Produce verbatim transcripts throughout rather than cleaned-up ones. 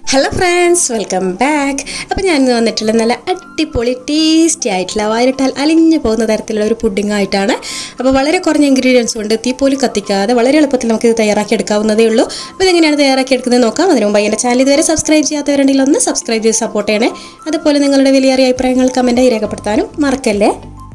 Hello friends, welcome back. അപ്പോൾ ഞാൻ ഇന്ന് വന്നിട്ടുള്ള നല്ല അടിപൊളി ടേസ്റ്റി ആയിട്ടുള്ള വായിലിട്ടാൽ അലിഞ്ഞു പോകുന്ന തരത്തിലുള്ള ഒരു പുഡിംഗ് ആയിട്ടാണ്. അപ്പോൾ വളരെ കുറഞ്ഞ ഇൻഗ്രീഡിയൻസ് കൊണ്ട് തീ പോലും കത്തിക്കാതെ വളരെ എളുപ്പത്തിൽ നമുക്ക് ഇത് തയ്യാറാക്കി എടുക്കാവുന്നതേ ഉള്ളൂ. അപ്പോൾ ഇതെങ്ങനെയാണ് തയ്യാറാക്കി എടുക്കുന്നത് നോക്കാം. അതിനു മുമ്പ് എൻ്റെ ചാനൽ ഇതുവരെ സബ്സ്ക്രൈബ് ചെയ്യാത്തവരുണ്ടെങ്കിൽ ഒന്ന് സബ്സ്ക്രൈബ് ചെയ്ത് സപ്പോർട്ട് ചെയ്യണേ. അതുപോലെ നിങ്ങളുടെ വലിയ അഭിപ്രായങ്ങൾ കമൻറ്റായി രേഖപ്പെടുത്താനും മറക്കല്ലേ.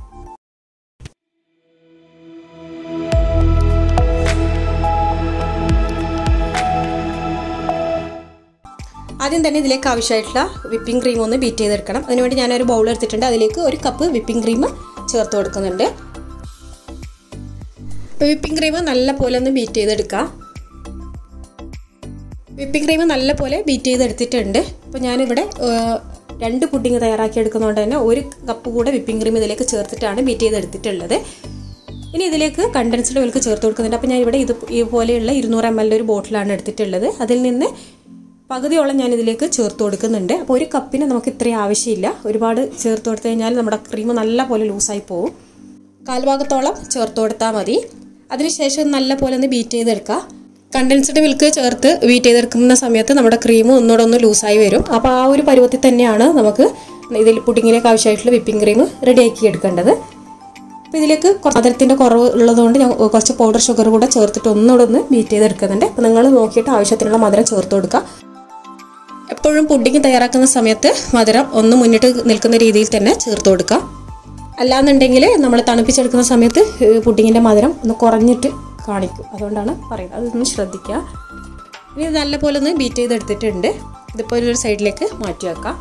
ആദ്യം തന്നെ ഇതിലേക്ക് ആവശ്യമായിട്ടുള്ള വിപ്പിംഗ് ക്രീം ഒന്ന് ബീറ്റ് ചെയ്തെടുക്കണം. അതിനുവേണ്ടി ഞാനൊരു ബൗൾ എടുത്തിട്ടുണ്ട്. അതിലേക്ക് ഒരു കപ്പ് വിപ്പിംഗ് ക്രീം ചേർത്ത് കൊടുക്കുന്നുണ്ട്. അപ്പോൾ വിപ്പിംഗ് ക്രീം നല്ല പോലെ ഒന്ന് ബീറ്റ് ചെയ്തെടുക്കാം. വിപ്പിംഗ് ക്രീം നല്ല പോലെ ബീറ്റ് ചെയ്തെടുത്തിട്ടുണ്ട്. അപ്പോൾ ഞാനിവിടെ രണ്ട് പുഡിംഗ് തയ്യാറാക്കി എടുക്കുന്നതുകൊണ്ട് തന്നെ ഒരു കപ്പ് കൂടെ വിപ്പിംഗ് ക്രീം ഇതിലേക്ക് ചേർത്തിട്ടാണ് ബീറ്റ് ചെയ്തെടുത്തിട്ടുള്ളത്. ഇനി ഇതിലേക്ക് കണ്ടൻസ്ഡ് മിൽക്ക് ചേർത്ത് കൊടുക്കുന്നുണ്ട്. അപ്പോൾ ഞാൻ ഇവിടെ ഇത് ഇതുപോലെയുള്ള ഇരുന്നൂറ് എം എല്ലിൻ്റെ ഒരു ബോട്ടിലാണ് എടുത്തിട്ടുള്ളത്. അതിൽ നിന്ന് പകുതിയോളം ഞാൻ ഇതിലേക്ക് ചേർത്ത് കൊടുക്കുന്നുണ്ട്. അപ്പോൾ ഒരു കപ്പിന് നമുക്ക് ഇത്രയും ആവശ്യമില്ല. ഒരുപാട് ചേർത്ത് കൊടുത്തു കഴിഞ്ഞാൽ നമ്മുടെ ക്രീം നല്ല പോലെ ലൂസായി പോകും. കാൽഭാഗത്തോളം ചേർത്ത് കൊടുത്താൽ മതി. അതിനുശേഷം നല്ല പോലെ ഒന്ന് ബീറ്റ് ചെയ്തെടുക്കുക. കണ്ടൻസ്ഡ് മിൽക്ക് ചേർത്ത് ബീറ്റ് ചെയ്തെടുക്കുന്ന സമയത്ത് നമ്മുടെ ക്രീം ഒന്നുകൂടെ ഒന്ന് ലൂസായി വരും. അപ്പോൾ ആ ഒരു പരുവത്തിൽ തന്നെയാണ് നമുക്ക് ഇതിൽ പുഡിങ്ങിലേക്ക് ആവശ്യമായിട്ടുള്ള വിപ്പിംഗ് ക്രീം റെഡിയാക്കി എടുക്കേണ്ടത്. അപ്പോൾ ഇതിലേക്ക് മധുരത്തിൻ്റെ കുറവ് ഉള്ളതുകൊണ്ട് ഞാൻ കുറച്ച് പൗഡർ ഷുഗർ കൂടെ ചേർത്തിട്ട് ഒന്നുകൂടെ ഒന്ന് ബീറ്റ് ചെയ്തെടുക്കുന്നുണ്ട്. അപ്പോൾ നിങ്ങൾ നോക്കിയിട്ട് ആവശ്യത്തിനുള്ള മധുരം ചേർത്ത് കൊടുക്കുക. എപ്പോഴും പുഡിംഗ് തയ്യാറാക്കുന്ന സമയത്ത് മധുരം ഒന്ന് മുന്നിട്ട് നിൽക്കുന്ന രീതിയിൽ തന്നെ ചേർത്ത് കൊടുക്കുക. അല്ലാന്നുണ്ടെങ്കിൽ നമ്മൾ തണുപ്പിച്ചെടുക്കുന്ന സമയത്ത് പുഡിങ്ങിൻ്റെ മധുരം ഒന്ന് കുറഞ്ഞിട്ട് കാണിക്കും. അതുകൊണ്ടാണ് പറയുന്നത്, അതൊന്ന് ശ്രദ്ധിക്കുക. ഇനി ഇത് നല്ലപോലെ ഒന്ന് ബീറ്റ് ചെയ്തെടുത്തിട്ടുണ്ട്. ഇതുപോലെ ഒരു സൈഡിലേക്ക് മാറ്റി വെക്കാം.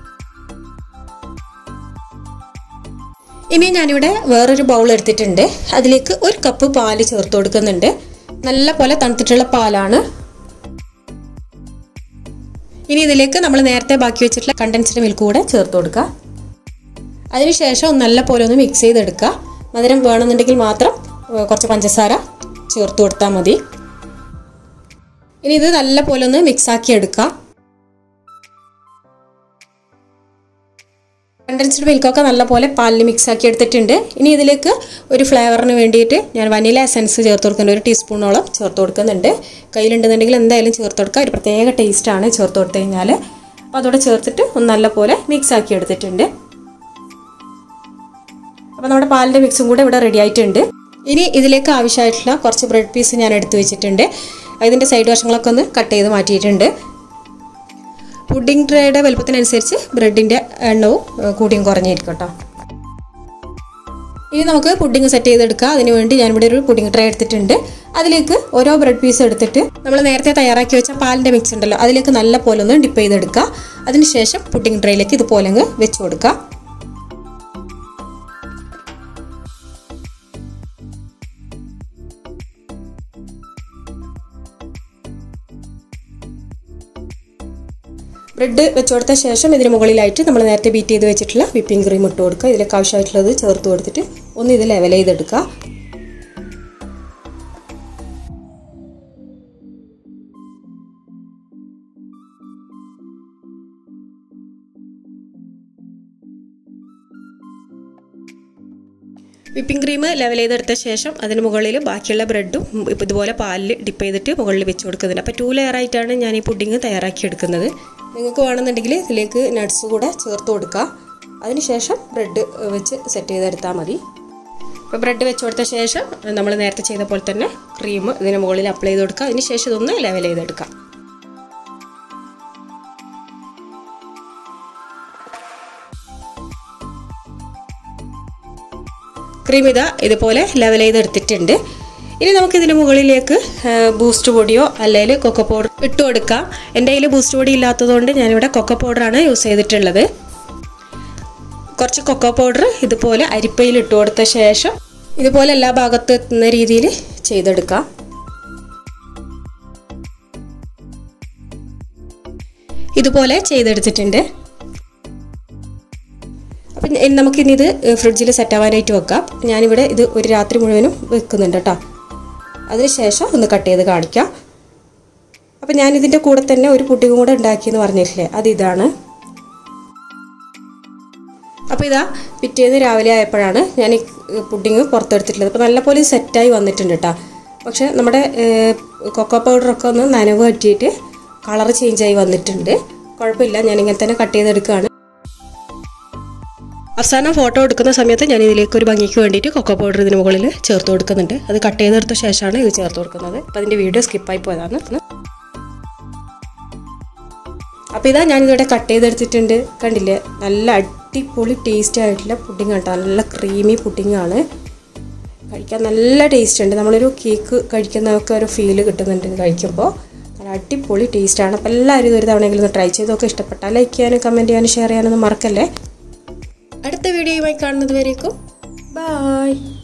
ഇനി ഞാനിവിടെ വേറൊരു ബൗൾ എടുത്തിട്ടുണ്ട്. അതിലേക്ക് ഒരു കപ്പ് പാല് ചേർത്ത് കൊടുക്കുന്നുണ്ട്. നല്ല പോലെ തണുത്തിട്ടുള്ള പാലാണ്. ഇനി ഇതിലേക്ക് നമ്മൾ നേരത്തെ ബാക്കി വെച്ചിട്ടുള്ള കണ്ടൻസ്ഡ് മിൽക്ക് കൂടെ ചേർത്ത് കൊടുക്കുക. അതിനുശേഷം നല്ല പോലെ ഒന്ന് മിക്സ് ചെയ്തെടുക്കുക. മധുരം വേണമെന്നുണ്ടെങ്കിൽ മാത്രം കുറച്ച് പഞ്ചസാര ചേർത്ത് കൊടുത്താൽ മതി. ഇനി ഇത് നല്ല പോലെ ഒന്ന് മിക്സാക്കി എടുക്കുക. കണ്ടൻസ്ഡ് മിൽക്കൊക്കെ നല്ല പോലെ പാലിൽ മിക്സാക്കി എടുത്തിട്ടുണ്ട്. ഇനി ഇതിലേക്ക് ഒരു ഫ്ലേവറിന് വേണ്ടിയിട്ട് ഞാൻ വനില എസൻസ് ചേർത്ത് കൊടുക്കുന്നുണ്ട്. ഒരു ടീസ്പൂണോളം ചേർത്ത് കൊടുക്കുന്നുണ്ട്. കയ്യിലുണ്ടെന്നുണ്ടെങ്കിൽ എന്തായാലും ചേർത്ത് കൊടുക്കുക. ഒരു പ്രത്യേക ടേസ്റ്റാണ് ചേർത്ത് കൊടുത്തു കഴിഞ്ഞാൽ. അപ്പോൾ അതോടെ ചേർത്തിട്ട് ഒന്ന് നല്ല പോലെ മിക്സാക്കി എടുത്തിട്ടുണ്ട്. അപ്പോൾ നമ്മുടെ പാലിൻ്റെ മിക്സും കൂടെ ഇവിടെ റെഡി ആയിട്ടുണ്ട്. ഇനി ഇതിലേക്ക് ആവശ്യമായിട്ടുള്ള കുറച്ച് ബ്രെഡ് പീസ് ഞാൻ എടുത്തു വെച്ചിട്ടുണ്ട്. അതിൻ്റെ സൈഡ് വശങ്ങളൊക്കെ ഒന്ന് കട്ട് ചെയ്ത് മാറ്റിയിട്ടുണ്ട്. പുഡിംഗ് ട്രേയുടെ വലുപ്പത്തിനനുസരിച്ച് ബ്രെഡിൻ്റെ എണ്ണവും കൂടിയും കുറഞ്ഞിരിക്കും കേട്ടോ. ഇനി നമുക്ക് പുഡിംഗ് സെറ്റ് ചെയ്തെടുക്കാം. അതിനുവേണ്ടി ഞാനിവിടെ ഒരു പുഡിംഗ് ട്രേ എടുത്തിട്ടുണ്ട്. അതിലേക്ക് ഓരോ ബ്രെഡ് പീസ് എടുത്തിട്ട് നമ്മൾ നേരത്തെ തയ്യാറാക്കി വെച്ച പാലിൻ്റെ മിക്സ് ഉണ്ടല്ലോ, അതിലേക്ക് നല്ല പോലെ ഒന്ന് ഡിപ്പ് ചെയ്തെടുക്കുക. അതിനുശേഷം പുഡിംഗ് ട്രേയിലേക്ക് ഇതുപോലെ അങ്ങ് വെച്ച് കൊടുക്കുക. ബ്രെഡ് വെച്ച് കൊടുത്ത ശേഷം ഇതിന് മുകളിലായിട്ട് നമ്മൾ നേരത്തെ ബീറ്റ് ചെയ്ത് വെച്ചിട്ടുള്ള വിപ്പിംഗ് ക്രീം ഇട്ട് കൊടുക്കുക. ഇതിലേക്ക് ആവശ്യമായിട്ടുള്ളത് ചേർത്ത് കൊടുത്തിട്ട് ഒന്ന് ഇത് ലെവൽ ചെയ്തെടുക്കുക. വിപ്പിംഗ് ക്രീം ലെവൽ ചെയ്തെടുത്ത ശേഷം അതിന് മുകളിൽ ബാക്കിയുള്ള ബ്രെഡും ഇതുപോലെ പാലിൽ ഡിപ്പ് ചെയ്തിട്ട് മുകളിൽ വെച്ച് കൊടുക്കുന്നുണ്ട്. അപ്പോൾ ടു ലെയർ ആയിട്ടാണ് ഞാൻ ഈ പുഡിംഗ് തയ്യാറാക്കി എടുക്കുന്നത്. നിങ്ങൾക്ക് വേണമെന്നുണ്ടെങ്കിൽ ഇതിലേക്ക് നട്ട്സ് കൂടെ ചേർത്ത് കൊടുക്കുക. അതിനുശേഷം ബ്രെഡ് വെച്ച് സെറ്റ് ചെയ്തെടുത്താൽ മതി. അപ്പോൾ ബ്രെഡ് വെച്ച് കൊടുത്ത ശേഷം നമ്മൾ നേരത്തെ ചെയ്ത പോലെ തന്നെ ക്രീം ഇതിന് മുകളിൽ അപ്ലൈ ചെയ്ത് കൊടുക്കുക. അതിന് ശേഷം ഇതൊന്ന് ലെവൽ ചെയ്തെടുക്കാം. ക്രീം ഇതാ ഇതുപോലെ ലെവൽ ചെയ്തെടുത്തിട്ടുണ്ട്. ഇനി നമുക്കിതിന് മുകളിലേക്ക് ബൂസ്റ്റ് പൊടിയോ അല്ലെങ്കിൽ കൊക്കോ പൗഡർ ഇട്ട് കൊടുക്കാം. എൻ്റെ കയ്യിൽ ബൂസ്റ്റ് പൊടി ഇല്ലാത്തതുകൊണ്ട് ഞാനിവിടെ കൊക്കോ പൗഡറാണ് യൂസ് ചെയ്തിട്ടുള്ളത്. കുറച്ച് കൊക്കോ പൗഡർ ഇതുപോലെ അരിപ്പയിൽ ഇട്ട് കൊടുത്ത ശേഷം ഇതുപോലെ എല്ലാ ഭാഗത്തും എത്തുന്ന രീതിയിൽ ചെയ്തെടുക്കാം. ഇതുപോലെ ചെയ്തെടുത്തിട്ടുണ്ട്. അപ്പം നമുക്കിനി ഇത് ഫ്രിഡ്ജിൽ സെറ്റ് ആവാനായിട്ട് വെക്കാം. ഞാനിവിടെ ഇത് ഒരു രാത്രി മുഴുവനും വെക്കുന്നുണ്ട് കേട്ടോ. അതിനുശേഷം ഒന്ന് കട്ട് ചെയ്ത് കാണിക്കാം. അപ്പം ഞാനിതിൻ്റെ കൂടെ തന്നെ ഒരു പുഡിംഗ് കൂടെ ഉണ്ടാക്കിയെന്ന് പറഞ്ഞിട്ടില്ലേ, അതിതാണ്. അപ്പോൾ ഇതാ പിറ്റേന്ന് രാവിലെ ആയപ്പോഴാണ് ഞാൻ ഈ പുഡിംഗ് പുറത്തെടുത്തിട്ടുള്ളത്. അപ്പോൾ നല്ലപോലെ സെറ്റായി വന്നിട്ടുണ്ട് കേട്ടോ. പക്ഷേ നമ്മുടെ കൊക്കോ പൗഡറൊക്കെ ഒന്ന് നനവ് പറ്റിയിട്ട് കളർ ചേഞ്ചായി വന്നിട്ടുണ്ട്. കുഴപ്പമില്ല, ഞാനിങ്ങനെ തന്നെ കട്ട് ചെയ്തെടുക്കുകയാണ്. അവസാനം ഫോട്ടോ എടുക്കുന്ന സമയത്ത് ഞാൻ ഇതിലേക്ക് ഒരു ഭംഗിക്ക് വേണ്ടിയിട്ട് കൊക്കോ പൗഡർ ഇതിന് മുകളിൽ ചേർത്ത് കൊടുക്കുന്നുണ്ട്. അത് കട്ട് ചെയ്തെടുത്ത ശേഷമാണ് ഇത് ചേർത്ത് കൊടുക്കുന്നത്. അപ്പോൾ അതിൻ്റെ വീഡിയോ സ്കിപ്പായി പോയതാണ്. അപ്പോൾ ഇതാ ഞാനിതിവിടെ കട്ട് ചെയ്തെടുത്തിട്ടുണ്ട്. കണ്ടില്ലേ, നല്ല അടിപൊളി ടേസ്റ്റ് ആയിട്ടുള്ള പുഡിംഗ് കേട്ടോ. നല്ല ക്രീമി പുഡിംഗാണ്. കഴിക്കാൻ നല്ല ടേസ്റ്റ് ഉണ്ട്. നമ്മളൊരു കേക്ക് കഴിക്കുന്നതൊക്കെ ഒരു ഫീല് കിട്ടുന്നുണ്ട് കഴിക്കുമ്പോൾ. നല്ല അടിപൊളി ടേസ്റ്റാണ്. അപ്പോൾ എല്ലാവരും ഒരു തവണയെങ്കിലും ഒന്ന് ട്രൈ ചെയ്തൊക്കെ ഇഷ്ടപ്പെട്ടാൽ ലൈക്ക് ചെയ്യാനും കമൻറ്റ് ചെയ്യാനും ഷെയർ ചെയ്യാനൊന്നും മറക്കല്ലേ. അടുത്ത വീഡിയോയുമായി കാണുന്നത് വരേക്കും ബൈ.